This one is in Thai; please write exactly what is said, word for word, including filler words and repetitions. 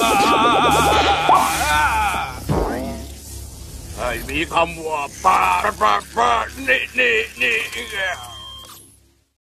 ให้มีคำว่าป้าป้าป้านี่นี่นี่